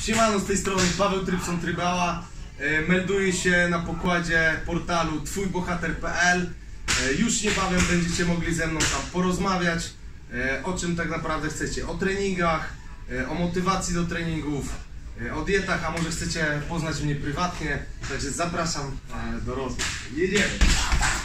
Siemano, z tej strony Paweł Trypson Trybała. Melduję się na pokładzie portalu twójbohater.pl. Już niebawem będziecie mogli ze mną tam porozmawiać, o czym tak naprawdę chcecie. O treningach, o motywacji do treningów, o dietach, a może chcecie poznać mnie prywatnie. Także zapraszam do rozmów. Jedziemy!